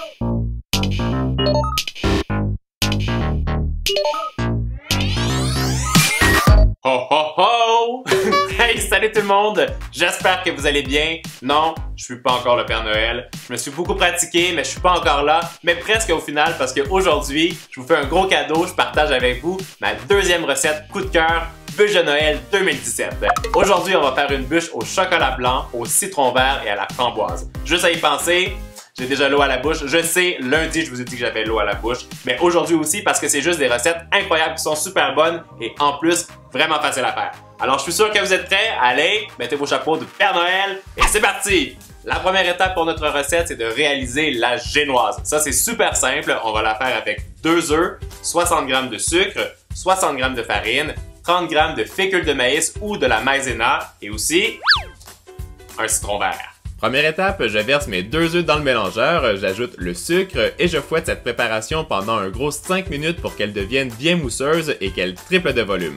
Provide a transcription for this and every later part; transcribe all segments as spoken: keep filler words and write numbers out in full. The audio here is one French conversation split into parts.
Ho ho ho! Hey, salut tout le monde! J'espère que vous allez bien. Non, je suis pas encore le Père Noël. Je me suis beaucoup pratiqué, mais je suis pas encore là. Mais presque au final, parce qu'aujourd'hui, je vous fais un gros cadeau. Je partage avec vous ma deuxième recette coup de cœur, bûche de Noël deux mille dix-sept. Aujourd'hui, on va faire une bûche au chocolat blanc, au citron vert et à la framboise. Juste à y penser, j'ai déjà l'eau à la bouche. Je sais, lundi, je vous ai dit que j'avais l'eau à la bouche. Mais aujourd'hui aussi, parce que c'est juste des recettes incroyables qui sont super bonnes et en plus, vraiment faciles à faire. Alors, je suis sûr que vous êtes prêts. Allez, mettez vos chapeaux de Père Noël et c'est parti! La première étape pour notre recette, c'est de réaliser la génoise. Ça, c'est super simple. On va la faire avec deux œufs, soixante grammes de sucre, soixante grammes de farine, trente grammes de fécule de maïs ou de la maïzena et aussi un citron vert. Première étape, je verse mes deux œufs dans le mélangeur, j'ajoute le sucre et je fouette cette préparation pendant un gros cinq minutes pour qu'elle devienne bien mousseuse et qu'elle triple de volume.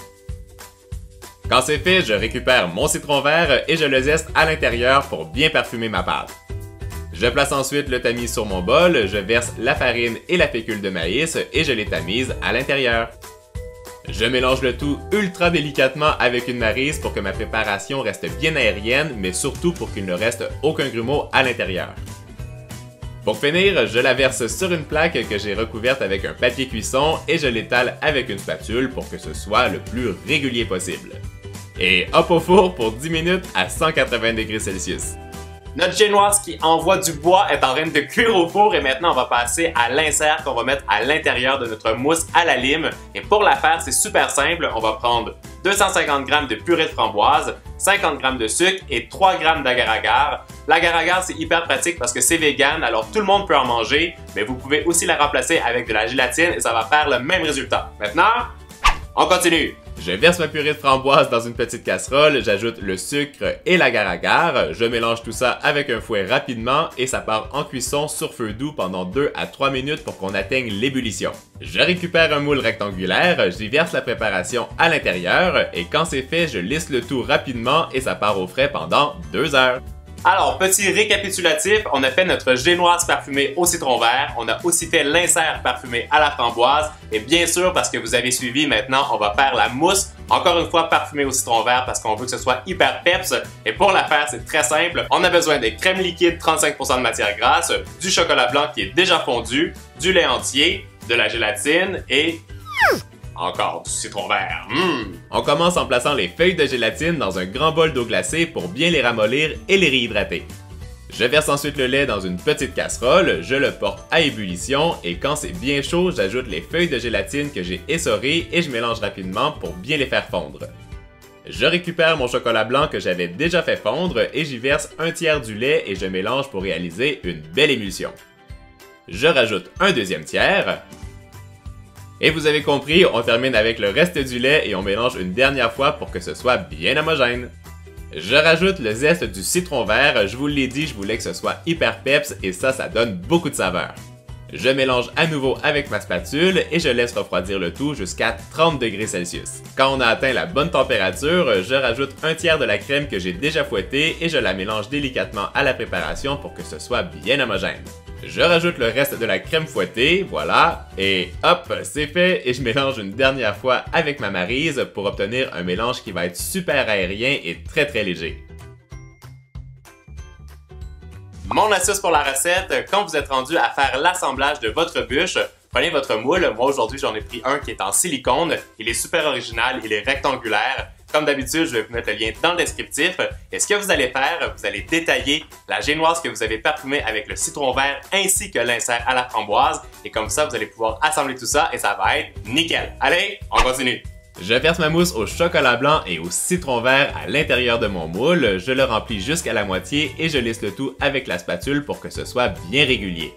Quand c'est fait, je récupère mon citron vert et je le zeste à l'intérieur pour bien parfumer ma pâte. Je place ensuite le tamis sur mon bol, je verse la farine et la fécule de maïs et je les tamise à l'intérieur. Je mélange le tout ultra délicatement avec une maryse pour que ma préparation reste bien aérienne, mais surtout pour qu'il ne reste aucun grumeau à l'intérieur. Pour finir, je la verse sur une plaque que j'ai recouverte avec un papier cuisson et je l'étale avec une spatule pour que ce soit le plus régulier possible. Et hop au four pour dix minutes à cent quatre-vingts degrés Celsius. Notre génoise qui envoie du bois est en train de cuire au four et maintenant on va passer à l'insert qu'on va mettre à l'intérieur de notre mousse à la lime. Et pour la faire, c'est super simple. On va prendre deux cent cinquante grammes de purée de framboise, cinquante grammes de sucre et trois grammes d'agar-agar. L'agar-agar, c'est hyper pratique parce que c'est vegan, alors tout le monde peut en manger, mais vous pouvez aussi la remplacer avec de la gélatine et ça va faire le même résultat. Maintenant, on continue. Je verse ma purée de framboise dans une petite casserole, j'ajoute le sucre et l'agar-agar, je mélange tout ça avec un fouet rapidement et ça part en cuisson sur feu doux pendant deux à trois minutes pour qu'on atteigne l'ébullition. Je récupère un moule rectangulaire, j'y verse la préparation à l'intérieur et quand c'est fait, je lisse le tout rapidement et ça part au frais pendant deux heures. Alors, petit récapitulatif, on a fait notre génoise parfumée au citron vert, on a aussi fait l'insert parfumé à la framboise, et bien sûr, parce que vous avez suivi, maintenant, on va faire la mousse, encore une fois parfumée au citron vert parce qu'on veut que ce soit hyper peps, et pour la faire, c'est très simple, on a besoin des crèmes liquides, trente-cinq pour cent de matière grasse, du chocolat blanc qui est déjà fondu, du lait entier, de la gélatine et encore du citron vert. Mmh. On commence en plaçant les feuilles de gélatine dans un grand bol d'eau glacée pour bien les ramollir et les réhydrater. Je verse ensuite le lait dans une petite casserole, je le porte à ébullition et quand c'est bien chaud, j'ajoute les feuilles de gélatine que j'ai essorées et je mélange rapidement pour bien les faire fondre. Je récupère mon chocolat blanc que j'avais déjà fait fondre et j'y verse un tiers du lait et je mélange pour réaliser une belle émulsion. Je rajoute un deuxième tiers. Et vous avez compris, on termine avec le reste du lait et on mélange une dernière fois pour que ce soit bien homogène. Je rajoute le zeste du citron vert, je vous l'ai dit, je voulais que ce soit hyper peps et ça, ça donne beaucoup de saveur. Je mélange à nouveau avec ma spatule et je laisse refroidir le tout jusqu'à trente degrés Celsius. Quand on a atteint la bonne température, je rajoute un tiers de la crème que j'ai déjà fouettée et je la mélange délicatement à la préparation pour que ce soit bien homogène. Je rajoute le reste de la crème fouettée, voilà, et hop, c'est fait et je mélange une dernière fois avec ma maryse pour obtenir un mélange qui va être super aérien et très très léger. Mon astuce pour la recette, quand vous êtes rendu à faire l'assemblage de votre bûche, prenez votre moule. Moi aujourd'hui j'en ai pris un qui est en silicone, il est super original, il est rectangulaire. Comme d'habitude, je vais vous mettre le lien dans le descriptif. Et ce que vous allez faire, vous allez détailler la génoise que vous avez parfumée avec le citron vert ainsi que l'insert à la framboise. Et comme ça, vous allez pouvoir assembler tout ça et ça va être nickel. Allez, on continue! Je verse ma mousse au chocolat blanc et au citron vert à l'intérieur de mon moule, je le remplis jusqu'à la moitié et je lisse le tout avec la spatule pour que ce soit bien régulier.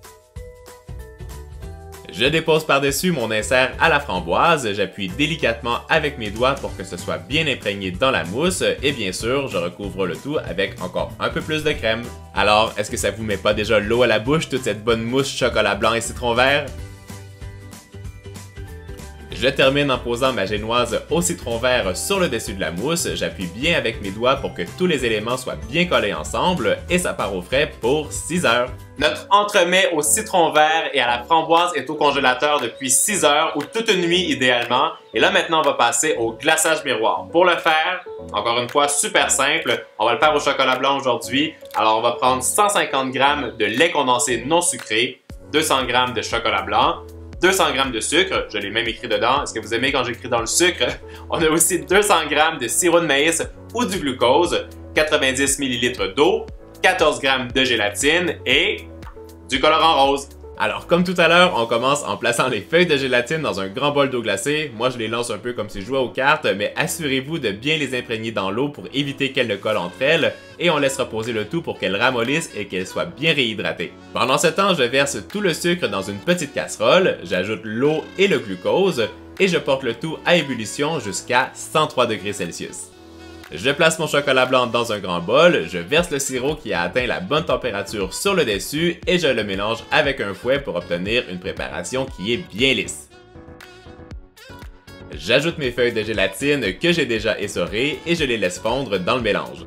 Je dépose par-dessus mon insert à la framboise, j'appuie délicatement avec mes doigts pour que ce soit bien imprégné dans la mousse et bien sûr, je recouvre le tout avec encore un peu plus de crème. Alors, est-ce que ça vous met pas déjà l'eau à la bouche, toute cette bonne mousse chocolat blanc et citron vert? Je termine en posant ma génoise au citron vert sur le dessus de la mousse, j'appuie bien avec mes doigts pour que tous les éléments soient bien collés ensemble et ça part au frais pour six heures. Notre entremets au citron vert et à la framboise est au congélateur depuis six heures ou toute une nuit idéalement. Et là maintenant on va passer au glaçage miroir. Pour le faire, encore une fois super simple, on va le faire au chocolat blanc aujourd'hui. Alors on va prendre cent cinquante grammes de lait condensé non sucré, deux cents grammes de chocolat blanc, deux cents grammes de sucre, je l'ai même écrit dedans, est-ce que vous aimez quand j'écris dans le sucre? On a aussi deux cents grammes de sirop de maïs ou du glucose, quatre-vingt-dix millilitres d'eau, quatorze grammes de gélatine et du colorant rose. Alors comme tout à l'heure, on commence en plaçant les feuilles de gélatine dans un grand bol d'eau glacée. Moi je les lance un peu comme si je jouais aux cartes, mais assurez-vous de bien les imprégner dans l'eau pour éviter qu'elles ne collent entre elles, et on laisse reposer le tout pour qu'elles ramollissent et qu'elles soient bien réhydratées. Pendant ce temps, je verse tout le sucre dans une petite casserole, j'ajoute l'eau et le glucose, et je porte le tout à ébullition jusqu'à cent trois degrés Celsius. Je place mon chocolat blanc dans un grand bol, je verse le sirop qui a atteint la bonne température sur le dessus et je le mélange avec un fouet pour obtenir une préparation qui est bien lisse. J'ajoute mes feuilles de gélatine que j'ai déjà essorées et je les laisse fondre dans le mélange.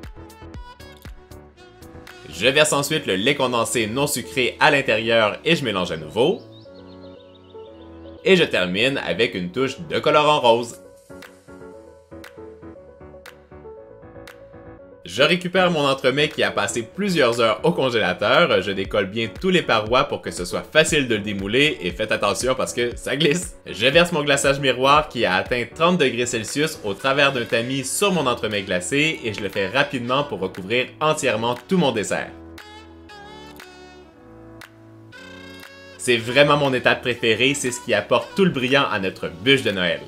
Je verse ensuite le lait condensé non sucré à l'intérieur et je mélange à nouveau. Et je termine avec une touche de colorant rose. Je récupère mon entremets qui a passé plusieurs heures au congélateur, je décolle bien tous les parois pour que ce soit facile de le démouler et faites attention parce que ça glisse. Je verse mon glaçage miroir qui a atteint trente degrés Celsius au travers d'un tamis sur mon entremets glacé et je le fais rapidement pour recouvrir entièrement tout mon dessert. C'est vraiment mon étape préférée, c'est ce qui apporte tout le brillant à notre bûche de Noël.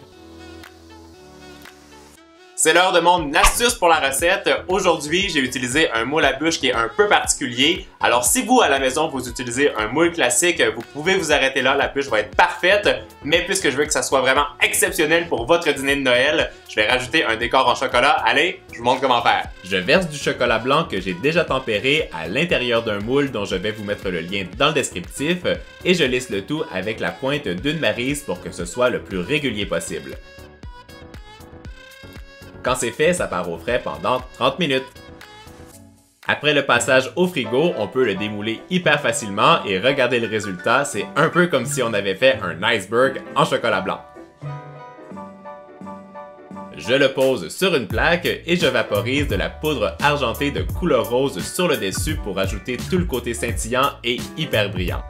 C'est l'heure de mon astuce pour la recette. Aujourd'hui, j'ai utilisé un moule à bûche qui est un peu particulier. Alors si vous, à la maison, vous utilisez un moule classique, vous pouvez vous arrêter là, la bûche va être parfaite. Mais puisque je veux que ça soit vraiment exceptionnel pour votre dîner de Noël, je vais rajouter un décor en chocolat. Allez, je vous montre comment faire. Je verse du chocolat blanc que j'ai déjà tempéré à l'intérieur d'un moule dont je vais vous mettre le lien dans le descriptif et je lisse le tout avec la pointe d'une maryse pour que ce soit le plus régulier possible. Quand c'est fait, ça part au frais pendant trente minutes. Après le passage au frigo, on peut le démouler hyper facilement et regardez le résultat, c'est un peu comme si on avait fait un iceberg en chocolat blanc. Je le pose sur une plaque et je vaporise de la poudre argentée de couleur rose sur le dessus pour ajouter tout le côté scintillant et hyper brillant.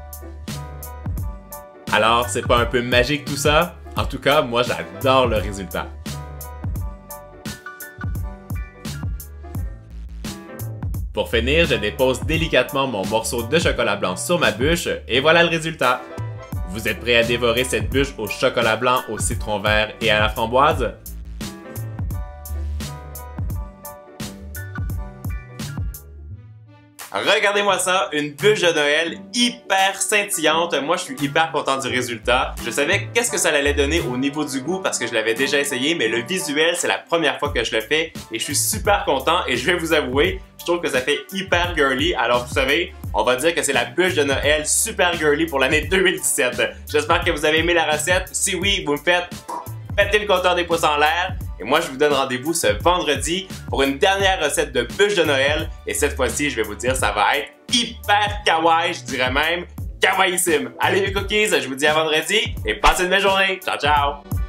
Alors, c'est pas un peu magique tout ça? En tout cas, moi j'adore le résultat. Pour finir, je dépose délicatement mon morceau de chocolat blanc sur ma bûche et voilà le résultat. Vous êtes prêts à dévorer cette bûche au chocolat blanc, au citron vert et à la framboise? Regardez-moi ça, une bûche de Noël hyper scintillante. Moi, je suis hyper content du résultat. Je savais qu'est-ce que ça allait donner au niveau du goût parce que je l'avais déjà essayé, mais le visuel, c'est la première fois que je le fais et je suis super content et je vais vous avouer, je trouve que ça fait hyper girly. Alors, vous savez, on va dire que c'est la bûche de Noël super girly pour l'année deux mille dix-sept. J'espère que vous avez aimé la recette. Si oui, vous me faites péter le compteur des pouces en l'air. Et moi, je vous donne rendez-vous ce vendredi pour une dernière recette de bûche de Noël. Et cette fois-ci, je vais vous dire, ça va être hyper kawaii, je dirais même kawaïissime. Allez les cookies, je vous dis à vendredi et passez une belle journée. Ciao, ciao!